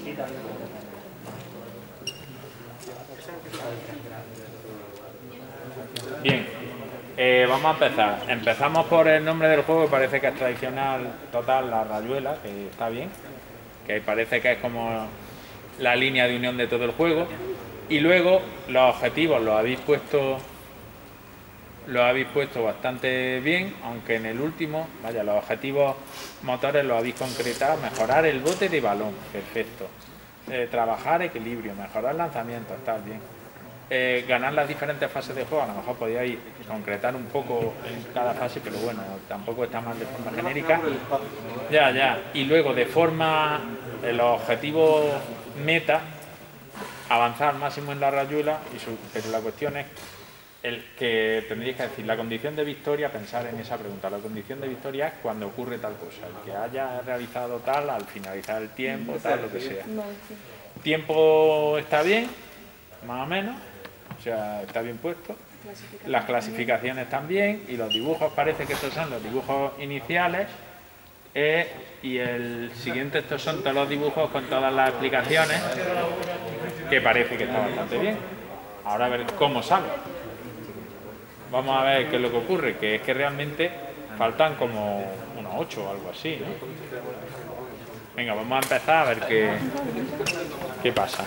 Bien, vamos a empezar. Empezamos por el nombre del juego, que parece que es tradicional total, la rayuela, que está bien, que parece que es como la línea de unión de todo el juego. Y luego los objetivos los habéis puesto bastante bien, aunque en el último, vaya, los objetivos motores los habéis concretado: mejorar el bote de balón, perfecto, trabajar equilibrio, mejorar lanzamiento, está bien, ganar las diferentes fases de juego. A lo mejor podíais concretar un poco en cada fase, pero bueno, tampoco está mal de forma genérica. Ya, y luego de forma, los objetivos meta, avanzar al máximo en la rayuela, pero la cuestión es el que tendríais que decir la condición de victoria, pensar en esa pregunta. La condición de victoria es cuando ocurre tal cosa, el que haya realizado tal al finalizar el tiempo, tal, lo que sea. Tiempo está bien, más o menos, o sea, está bien puesto. Las clasificaciones también, y los dibujos, parece que estos son los dibujos iniciales, y el siguiente, estos son todos los dibujos con todas las explicaciones, que parece que está bastante bien. Ahora a ver cómo sale. Vamos a ver qué es lo que ocurre, que es que realmente faltan como unos 8 o algo así, ¿no? Venga, vamos a empezar a ver qué pasa.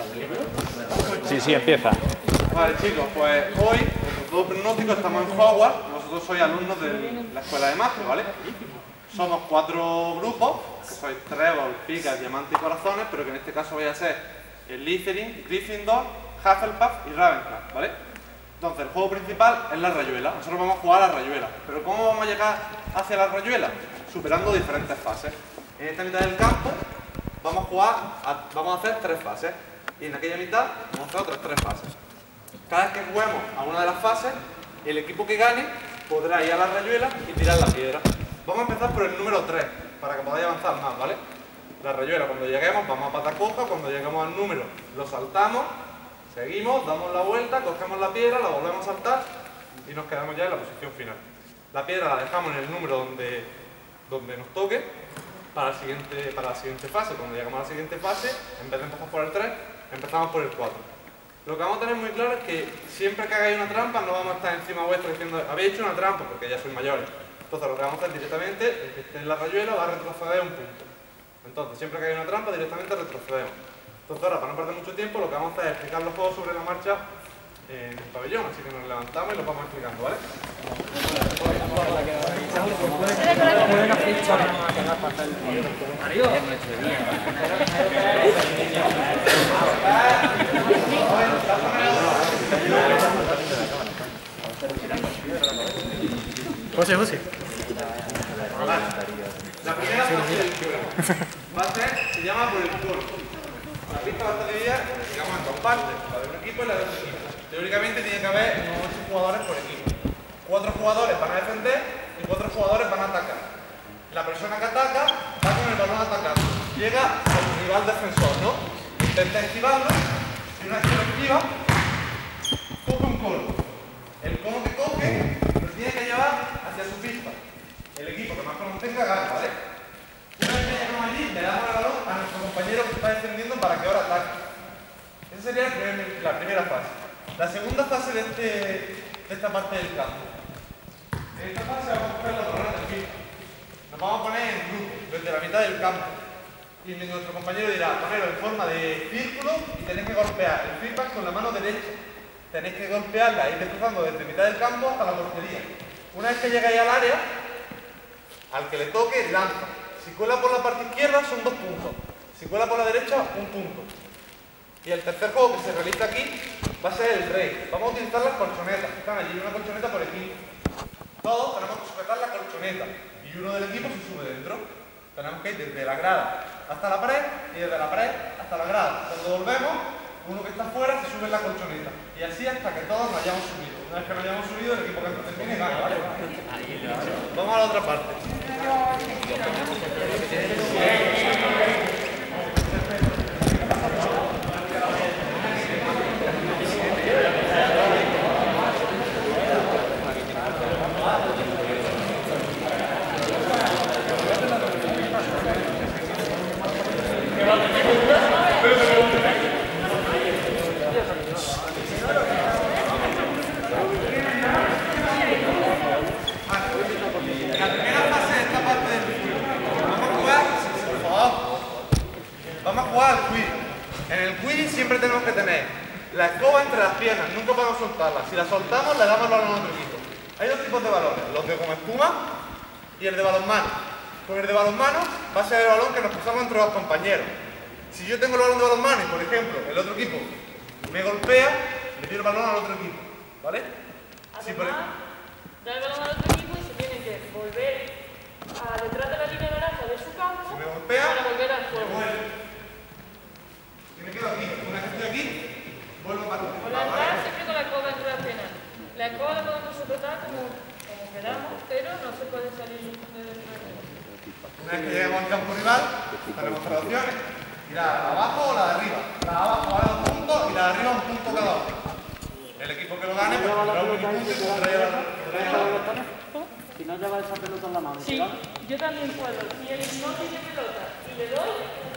Sí, empieza. Vale, chicos, pues hoy, los dos pronósticos, estamos en Hogwarts. Vosotros sois alumnos de la escuela de magia, ¿vale? Somos 4 grupos, que sois Trébol, Picas, Diamante y Corazones, pero que en este caso vais a ser Slytherin, Gryffindor, Hufflepuff y Ravenclaw, ¿vale? Entonces, el juego principal es la rayuela. Nosotros vamos a jugar a la rayuela. ¿Pero cómo vamos a llegar hacia la rayuela? Superando diferentes fases. En esta mitad del campo vamos a hacer 3 fases. Y en aquella mitad vamos a hacer otras 3 fases. Cada vez que juguemos a una de las fases, el equipo que gane podrá ir a la rayuela y tirar la piedra. Vamos a empezar por el número 3, para que podáis avanzar más, ¿vale? La rayuela, cuando lleguemos, vamos a pata coja. Cuando lleguemos al número, lo saltamos. Seguimos, damos la vuelta, cogemos la piedra, la volvemos a saltar y nos quedamos ya en la posición final. La piedra la dejamos en el número donde nos toque para la siguiente fase. Cuando llegamos a la siguiente fase, en vez de empezar por el 3, empezamos por el 4. Lo que vamos a tener muy claro es que siempre que hagáis una trampa no vamos a estar encima vuestro diciendo habéis hecho una trampa, porque ya sois mayores. Entonces lo que vamos a hacer directamente, el que esté en la rayuela va a retroceder un punto. Entonces siempre que hagáis una trampa directamente retrocedemos. Entonces ahora, para no perder mucho tiempo, lo que vamos a hacer es explicar los juegos sobre la marcha en el pabellón, así que nos levantamos y los vamos explicando, ¿vale? José. La primera fase se llama por el turno. La pista va a estar dividida, digamos, en 2 partes, la de un equipo y la de otro equipo. Teóricamente tiene que haber unos 8 jugadores por equipo. 4 jugadores van a defender y 4 jugadores van a atacar. La persona que ataca va con el balón atacando. Llega al rival defensor, ¿no? Intenta esquivarlo y una vez que lo esquiva, coge un cono. El cono que coge lo tiene que llevar hacia su pista. El equipo que más conos tenga gana, ¿vale? Una vez que llegamos allí, le damos el balón a nuestro compañero que está defendiendo para que ahora ataque. Esa sería la primera fase. La segunda fase de esta parte del campo. En esta fase vamos a coger los balones de pista. Nos vamos a poner en grupo, desde la mitad del campo. Y nuestro compañero dirá, ponerlo en forma de círculo y tenéis que golpear el feedback con la mano derecha. Tenéis que golpearla, ir desplazando desde mitad del campo hasta la portería. Una vez que llegáis al área, al que le toque, lanza. Si cuela por la parte izquierda son 2 puntos. Si cuela por la derecha, 1 punto. Y el tercer juego que se realiza aquí va a ser el rey. Vamos a utilizar las colchonetas que están allí, una colchoneta por equipo. Todos tenemos que sujetar la colchoneta y uno del equipo se sube dentro. Tenemos que ir desde la grada hasta la pared y desde la pared hasta la grada. Cuando volvemos, uno que está fuera se sube en la colchoneta. Y así hasta que todos nos hayamos subido. Una vez que nos hayamos subido, el equipo que antes termine gana, ¿vale? Vamos a la otra parte. ¿Qué va a Vamos a jugar al quidditch. En el quidditch siempre tenemos que tener la escoba entre las piernas, nunca podemos soltarla. Si la soltamos, le damos el balón a otro equipo. Hay dos tipos de balones, los de goma espuma y el de balonmano. Con el de balonmano va a ser el balón que nos pasamos entre los compañeros. Si yo tengo el balón de balonmano y, por ejemplo, el otro equipo me golpea, le doy el balón al otro equipo, ¿vale? Además, da el balón al otro equipo y se tiene que volver detrás de la línea naranja de su campo Si me golpea, para volver al juego. Si me quedo aquí, una vez que estoy aquí, vuelvo para el Con la entrada siempre con la escoba entre las piernas. La escoba la podemos sujetar como queramos, pero no se puede salir de dentro del juego. Una vez que lleguemos al campo rival, tenemos tres opciones. La de abajo o la de arriba. La de abajo vale 2 puntos y la de arriba 1 punto cada uno. El equipo que lo gane, pues tendrá un punto y podrá llevar Si no lleva esa pelota en la mano, Sí, yo también puedo. Si él no tiene pelota y le doy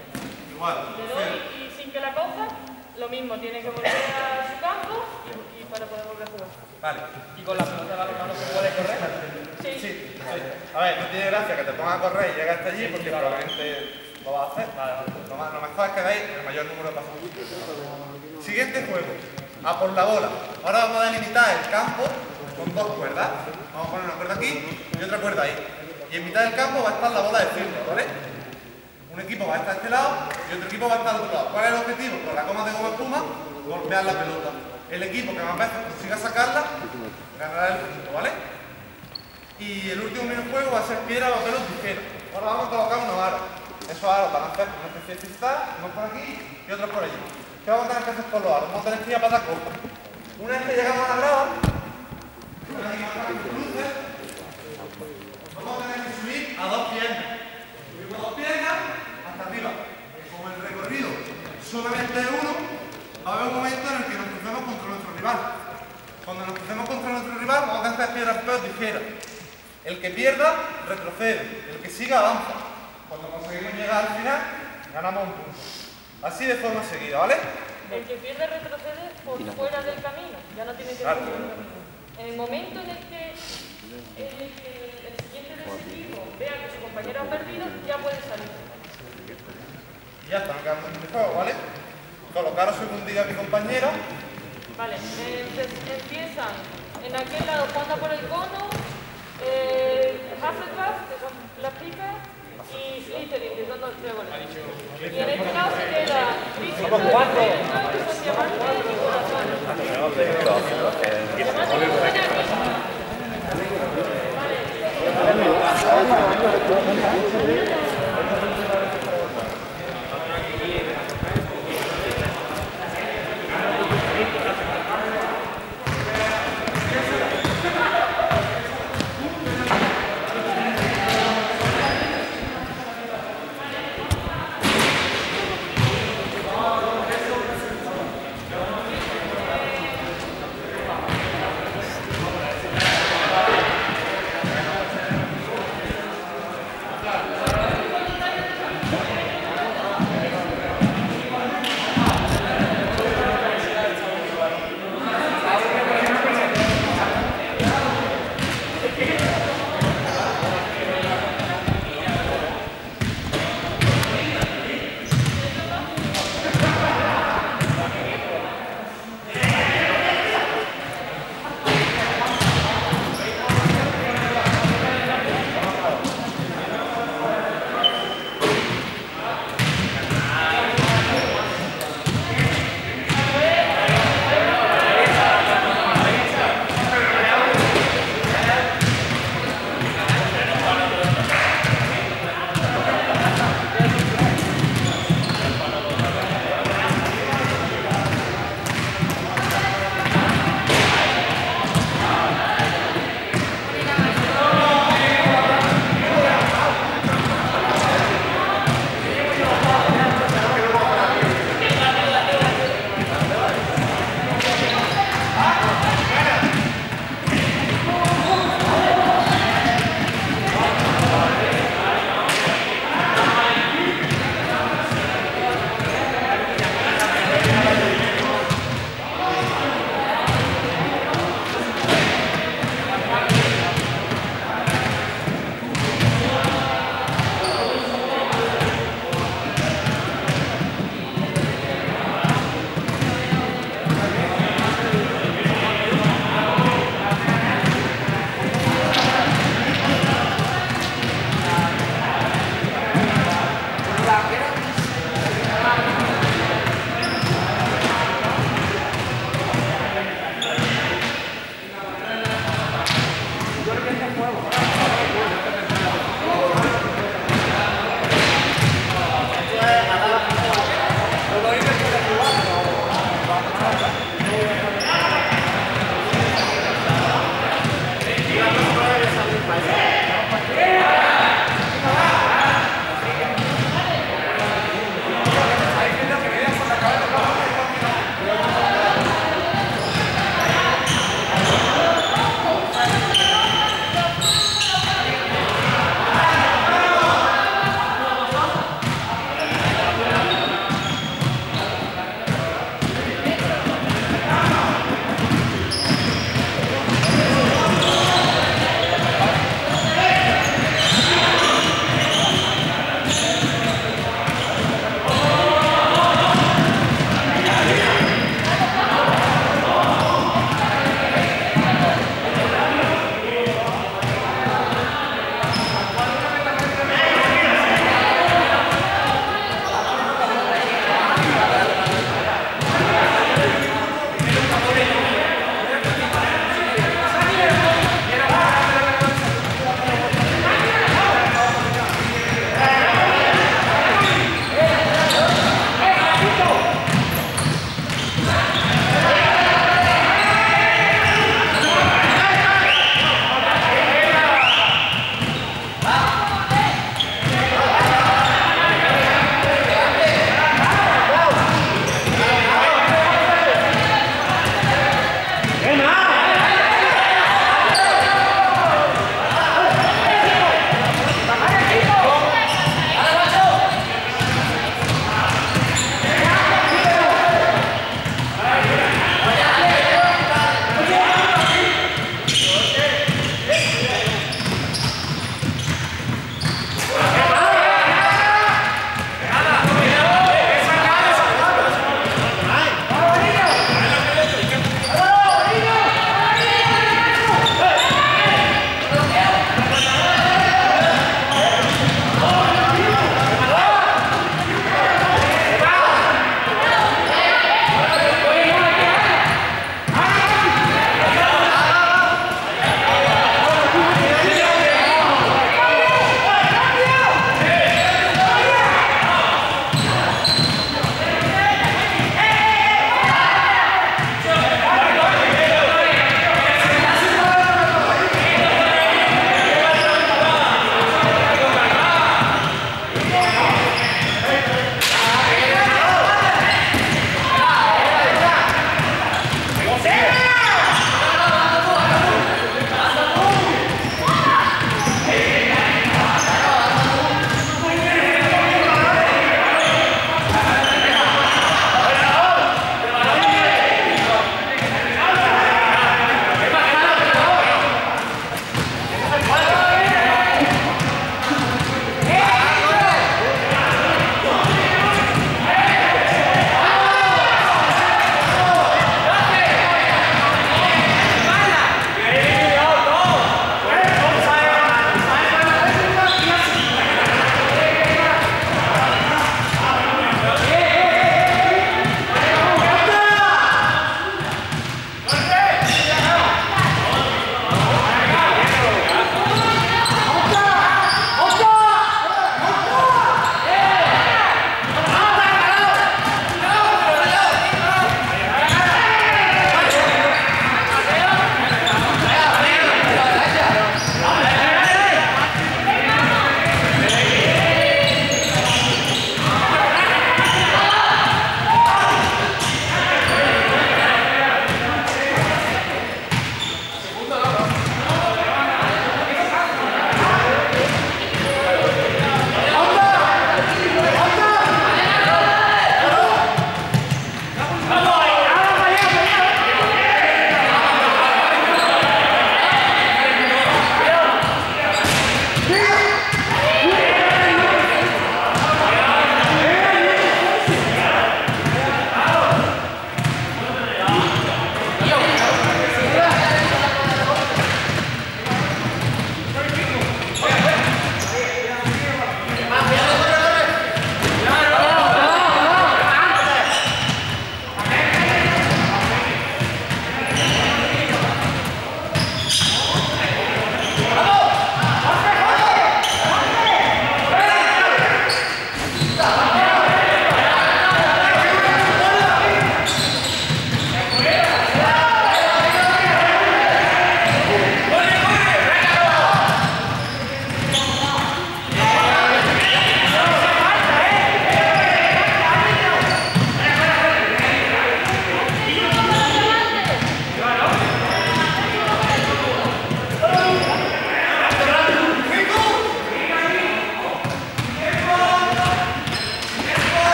y sin que la coja, lo mismo, tiene que volver a su campo y para poder volver a jugar. Vale. ¿Y con la pelota de balonmano se puede correr? Sí. A ver, no tiene gracia que te pongas a correr y llegues hasta allí porque probablemente lo vas a hacer. Lo mejor es que veis el mayor número de pasos. Siguiente juego. A por la bola. Ahora vamos a delimitar el campo con 2 cuerdas. Vamos a poner una cuerda aquí y otra cuerda ahí. Y en mitad del campo va a estar la bola de círculo, ¿vale? Un equipo va a estar a este lado y otro equipo va a estar al otro lado. ¿Cuál es el objetivo? Con la goma de goma espuma, golpear la pelota. El equipo que más veces consiga sacarla, ganará el punto, ¿vale? Y el último minijuego va a ser piedra, papel o tijera. Ahora vamos a colocar una vara. Esos aros van a hacer una especie de cristal, unos por aquí y otros por allí. ¿Qué vamos a tener que hacer con los aros? Vamos a tener que ir a patas cortas. Una vez que llegamos a la grava, vamos a tener que subir a 2 piernas. Subimos 2 piernas hasta arriba. Como el recorrido solamente es uno, va a haber un momento en el que nos crucemos contra nuestro rival. Cuando nos crucemos contra nuestro rival, vamos a hacer piedra, papel o tijera. El que pierda, retrocede. El que siga, avanza. Cuando conseguimos llegar al final, ganamos un punto. Así de forma seguida, ¿vale? El que pierde retrocede por fuera del camino, ya no tiene que ir por el camino. En el momento en el que el siguiente de ese equipo vea que su compañero ha perdido, ya puede salir. Y ya están quedando en el juego, ¿vale? Colocaros según diga mi compañero. Vale, empiezan en aquel lado jugando por el cono, Hufflepuff, que son las picas, y Slytherin, que son los tréboles. Y en este lado se queda Gryffindor, Ravenclaw, que son diamantes y corazones. Diamantes que suena aquí. Vale.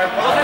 Para el